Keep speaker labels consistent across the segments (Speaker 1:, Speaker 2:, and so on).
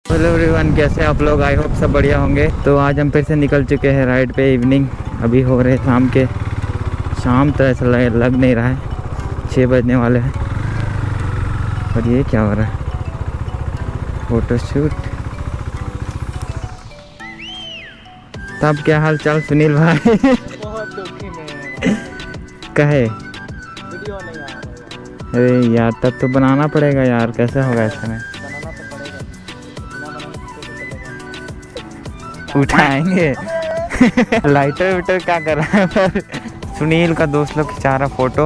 Speaker 1: Hello everyone, कैसे आप लोग? आई होप सब बढ़िया होंगे। तो आज हम फिर से निकल चुके हैं राइड पे। इवनिंग अभी हो रहे शाम तो ऐसा लग नहीं रहा है, 6 बजने वाले हैं। और ये क्या हो रहा है? फोटोशूट। तब क्या हाल चाल सुनील भाई?
Speaker 2: बहुत दुखी में
Speaker 1: कहे
Speaker 2: वीडियो नहीं आ रहा है।
Speaker 1: अरे यार, तब तो बनाना पड़ेगा यार। कैसे होगा ऐसे में?
Speaker 2: बनाना तो पड़ेगा, बिना बनाने से कैसे चलेगा।
Speaker 1: उठाएंगे। लाइटर विटर क्या कर रहा है पर? सुनील का दोस्त लोग खिंचा रहा फोटो।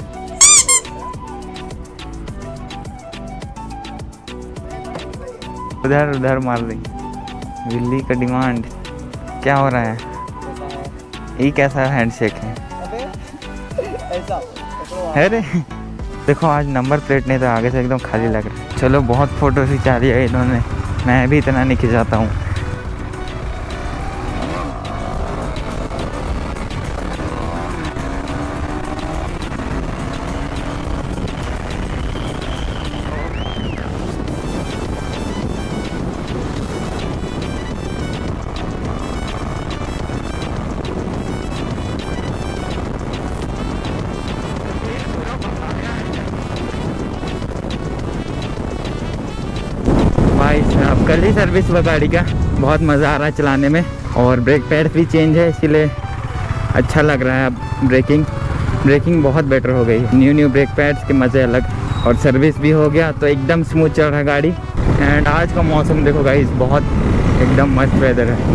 Speaker 1: उधर उधर मार रही बिल्ली का डिमांड। क्या हो रहा है? ये कैसा हैंडशेक है?
Speaker 2: ऐसा
Speaker 1: अरे देखो, आज नंबर प्लेट नहीं तो आगे से एकदम खाली लग रहा है। चलो, बहुत फ़ोटो खिंचा लिया इन्होंने, मैं भी इतना नहीं खिंचाता हूँ। भाई साहब, कल ही सर्विस हुआ गाड़ी का, बहुत मज़ा आ रहा है चलाने में। और ब्रेक पैड भी चेंज है, इसीलिए अच्छा लग रहा है। अब ब्रेकिंग बहुत बेटर हो गई। न्यू ब्रेक पैड्स के मज़े अलग। और सर्विस भी हो गया तो एकदम स्मूथ चल रहा है गाड़ी। एंड आज का मौसम देखो गाइस, बहुत एकदम मस्त वेदर है।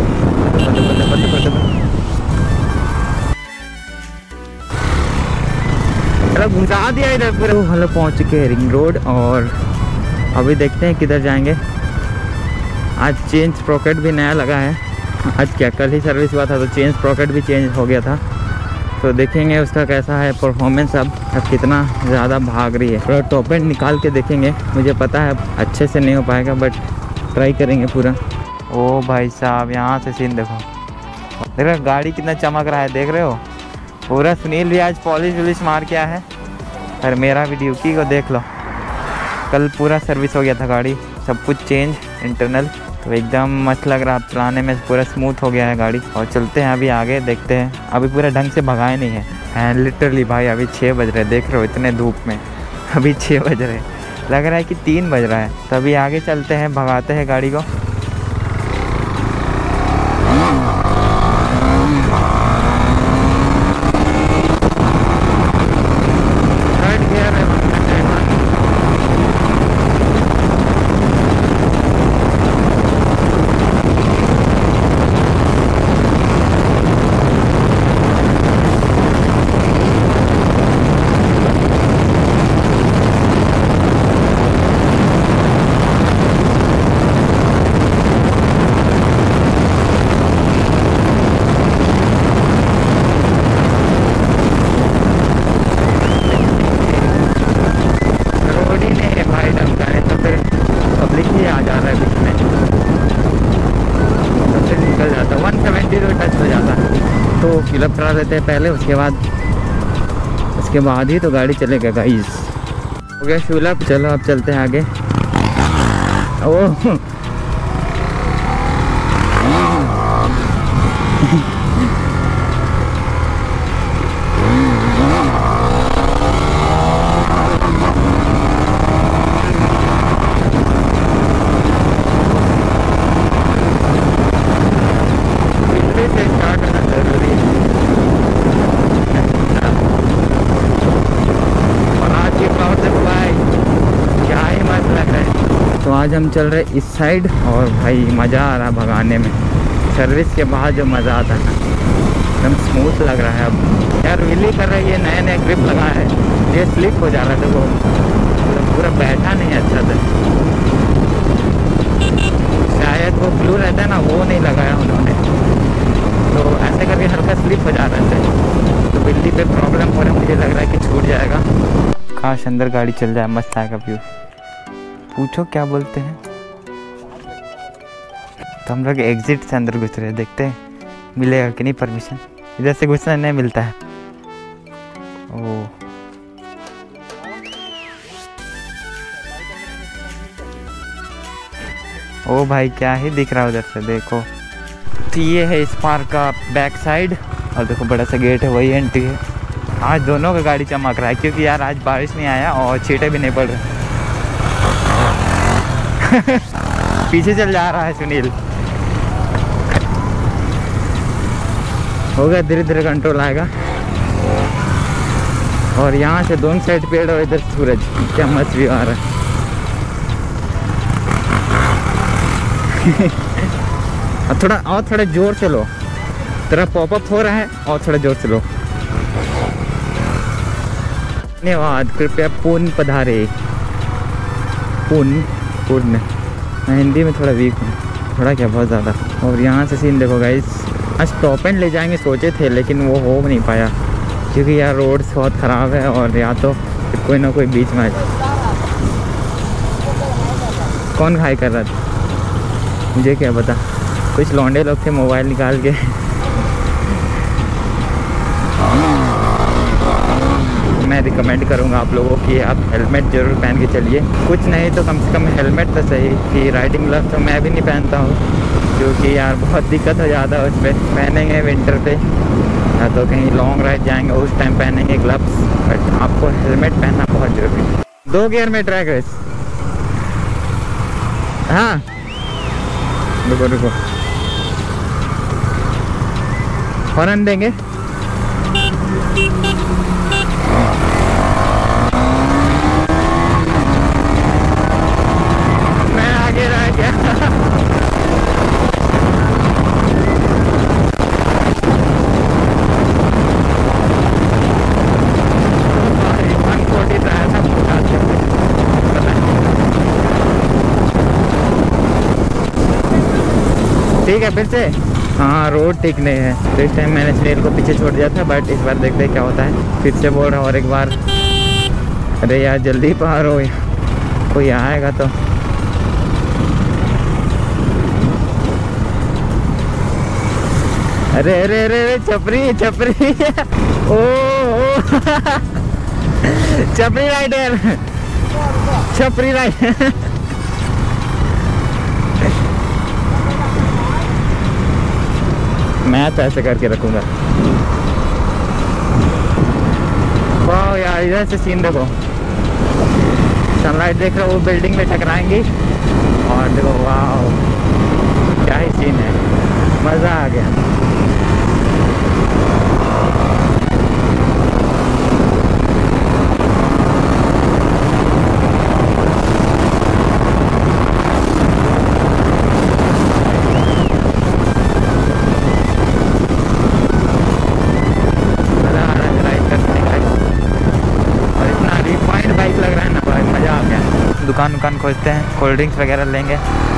Speaker 1: घुसा दिया इधर पूरे। हम लोग पहुँच चुके हैं रिंग रोड और अभी देखते हैं किधर जाएंगे। आज चेंज स्प्रॉकेट भी नया लगा है। आज क्या, कल ही सर्विस हुआ था तो चेंज स्प्रॉकेट भी चेंज हो गया था। तो देखेंगे उसका कैसा है परफॉर्मेंस। अब कितना ज़्यादा भाग रही है। थोड़ा टॉप एंड निकाल के देखेंगे। मुझे पता है अच्छे से नहीं हो पाएगा, बट ट्राई करेंगे पूरा। ओ भाई साहब, यहाँ से सीन देखो। देख रहे हो गाड़ी कितना चमक रहा है? देख रहे हो पूरा। सुनील भी आज पॉलिश वॉलिश मार के आया है। और मेरा भी ड्यूटी को देख लो। कल पूरा सर्विस हो गया था गाड़ी, सब कुछ चेंज इंटरनल। तो एकदम मस्त लग रहा है चलाने में, पूरा स्मूथ हो गया है गाड़ी। और चलते हैं अभी आगे, देखते हैं। अभी पूरा ढंग से भगाए नहीं है। एंड लिटरली भाई अभी 6 बज रहे, देख रहे हो इतने धूप में अभी 6 बज रहे। लग रहा है कि 3 बज रहा है। तो अभी आगे चलते हैं, भगाते हैं गाड़ी को। तो फिलअप करा देते हैं पहले, उसके बाद ही तो गाड़ी चलेगा गाइस। हो गया फिलअप। चलो अब चलते हैं आगे। ओह आज हम चल रहे इस साइड और भाई मज़ा आ रहा है भगाने में। सर्विस के बाद जो मज़ा आता है ना, एकदम स्मूथ लग रहा है। अब यार व्हीली कर रहा है, ये नया ग्रिप लगा है, ये स्लिप हो जा रहा था। वो पूरा बैठा नहीं अच्छा था। शायद वो ग्लू रहता है ना, वो नहीं लगाया उन्होंने, तो ऐसे करके हल्का स्लिप हो जा रहा था। तो बिल्ली पे प्रॉब्लम हो रहा है, मुझे लग रहा है कि छूट जाएगा। काश अंदर गाड़ी चल जाए, मस्त आएगा व्यू। पूछो क्या बोलते हैं। तो हम लोग एग्जिट से अंदर घुस रहे हैं, देखते हैं मिलेगा कि नहीं परमिशन। इधर से घुसना नहीं मिलता है। ओह ओ भाई क्या ही दिख रहा है उधर से, देखो। तो ये है इस पार्क का बैक साइड, और देखो बड़ा सा गेट है, वही एंट्री है। आज दोनों का गाड़ी चमक रहा है क्योंकि यार आज बारिश नहीं आया और छींटे भी नहीं पड़ रहे। पीछे चल जा रहा है सुनील। होगा धीरे धीरे कंट्रोल आएगा। और यहाँ से दोनों साइड पेड़ और इधर सूरज, क्या मस्त व्यू आ रहा है। और थोड़ा जोर चलो, तेरा पॉपअप हो रहा है, और थोड़ा जोर चलो। धन्यवाद, कृपया पुण्य पधारे। पुण्य मैं हिंदी में थोड़ा वीक हूँ, थोड़ा क्या बहुत ज़्यादा। और यहाँ से सीन देखो गाइस, आज टॉप एंड ले जाएंगे सोचे थे, लेकिन वो हो नहीं पाया क्योंकि यार रोड्स बहुत ख़राब है, और या तो कोई ना कोई बीच में। कौन घाई कर रहा था मुझे क्या पता, कुछ लौंडे लोग थे मोबाइल निकाल के। मैं रिकमेंड करूंगा आप लोगों की आप हेलमेट ज़रूर पहन के चलिए, कुछ नहीं तो कम से कम हेलमेट तो सही। कि राइडिंग ग्लव्स तो मैं भी नहीं पहनता हूँ क्योंकि यार बहुत दिक्कत हो जाता है उस पर। पहनेंगे विंटर पे या तो कहीं लॉन्ग राइड जाएंगे उस टाइम पहनेंगे ग्लव्स, बट आपको हेलमेट पहनना बहुत ज़रूरी है। 2 गियर में ट्रैक है। हाँ रुको हॉर्न देंगे। मैं आगे रह गया। ठीक है फिर से। हाँ रोड ठीक नहीं है, तो इस टाइम मैंने सुनील को पीछे छोड़ दिया था, बट इस बार देखते हैं क्या होता है। फिर से बोल रहा हूँ और एक बार, अरे यार जल्दी पार हो, कोई आएगा तो। अरे अरे अरे अरे छपरी ओ छपरी राइडर, छपरी राइडर। मैं तो ऐसे करके रखूँगा। वाह यार इधर से सीन देखो, सनलाइट देख रहे हो, वो बिल्डिंग में टकराएंगी और देखो वाह क्या ही सीन है, मज़ा आ गया। दुकान खोजते हैं, कोल्ड ड्रिंक्स वगैरह लेंगे।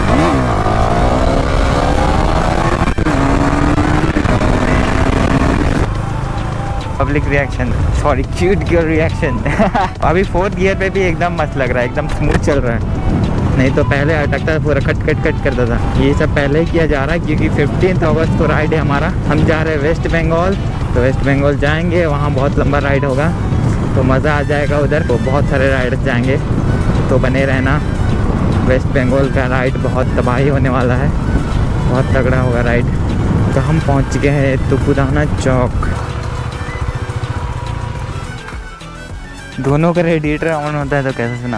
Speaker 1: Public reaction, sorry cute girl reaction. अभी 4th गियर पे भी एकदम मस्त लग रहा है, एकदम स्मूथ चल रहा है, नहीं तो पहले अटकता था, पूरा कट करता था। ये सब पहले ही किया जा रहा है क्योंकि 15 अगस्त को राइड है हमारा। हम जा रहे हैं वेस्ट बंगाल, तो वेस्ट बंगाल जाएंगे, वहाँ बहुत लंबा राइड होगा, तो मज़ा आ जाएगा उधर। तो बहुत सारे राइडर्स जाएंगे, तो बने रहना। वेस्ट बंगाल का राइड बहुत तबाही होने वाला है, बहुत तगड़ा होगा राइड। तो हम पहुंच गए हैं तुपुदाना चौक। दोनों का रेडिएटर ऑन होता है तो कैसे सुना।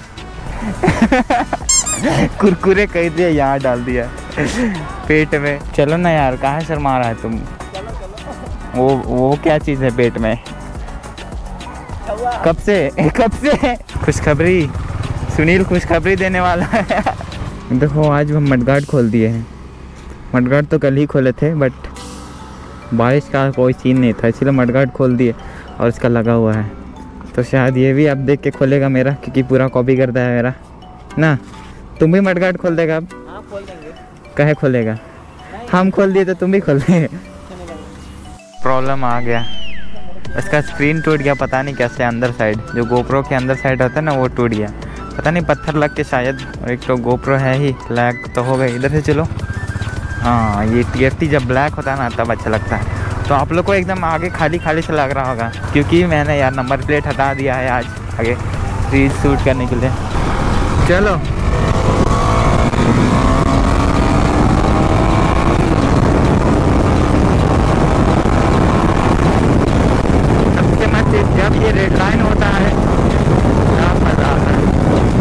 Speaker 1: कुरकुरे कह दिया, यहाँ डाल दिया पेट में। चलो ना यार, कहाँ शर्मा रहा है तुम। वो क्या चीज़ है पेट में। कब से खुशखबरी, सुनील खुशखबरी देने वाला है। देखो आज हम मडगार्ड खोल दिए हैं। मडगार्ड तो कल ही खोले थे, बट बारिश का कोई सीन नहीं था, इसलिए मडगार्ड खोल दिए और इसका लगा हुआ है। तो शायद ये भी अब देख के खोलेगा मेरा, क्योंकि पूरा कॉपी करता है मेरा ना। तुम भी मडगार्ड खोल देगा अब?
Speaker 2: हाँ खोल देंगे।
Speaker 1: कहे खोलेगा? हम खोल दिए तो तुम भी खोल देंगे। प्रॉब्लम आ गया, इसका स्क्रीन टूट गया, पता नहीं कैसे। अंदर साइड जो गोप्रो के अंदर साइड होता है ना, वो टूट गया, पता नहीं पत्थर लग के शायद। और एक तो गोप्रो है ही, लैग तो हो गई। इधर से चलो। हाँ ये TFT जब ब्लैक होता है ना तब अच्छा लगता है। तो आप लोग को एकदम आगे खाली से लग रहा होगा, क्योंकि मैंने यार नंबर प्लेट हटा दिया है आज आगे रील शूट करने के लिए। चलो ये रेड लाइन होता है, क्या मजा आता है।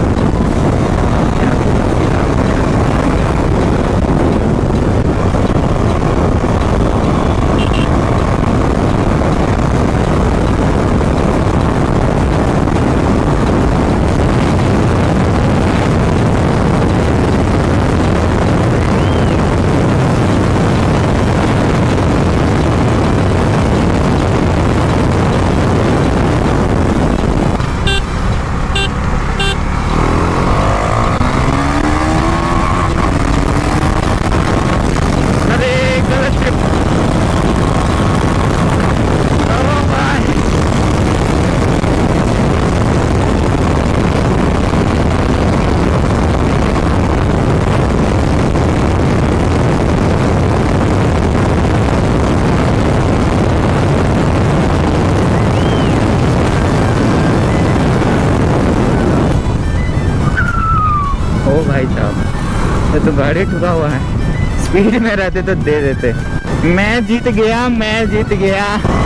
Speaker 1: ओ भाई साहब, ये तो गाड़ी ठुका हुआ है, स्पीड में रहते तो दे देते। मैं जीत गया, मैं जीत गया।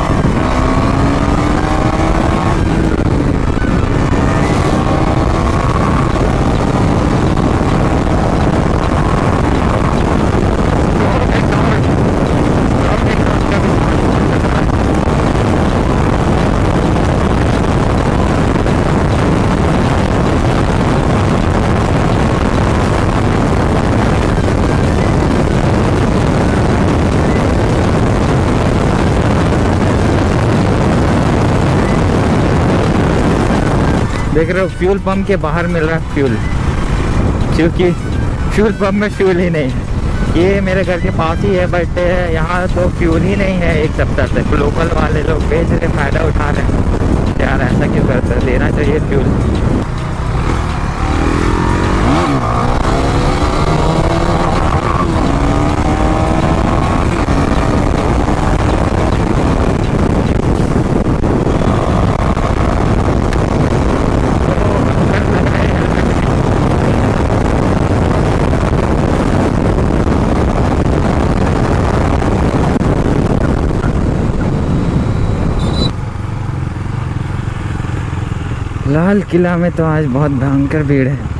Speaker 1: देख रहे हो, फ्यूल पंप के बाहर मिल रहा है फ्यूल, क्योंकि फ्यूल पंप में फ्यूल ही नहीं है। ये मेरे घर के पास ही है, बट यहाँ तो फ्यूल ही नहीं है एक सप्ताह से। लोकल वाले लोग बेच रहे, फ़ायदा उठा रहे हैं। यार ऐसा क्यों करते हैं, देना चाहिए फ्यूल। लाल किला में तो आज बहुत भयंकर भीड़ है।